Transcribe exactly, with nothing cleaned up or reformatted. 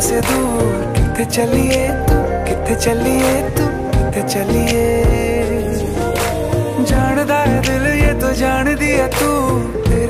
से दूर किथे चलिए तू, किथे चलिए तू, किथे चलिए। जानदा है दिल ये तो जान दिया तू,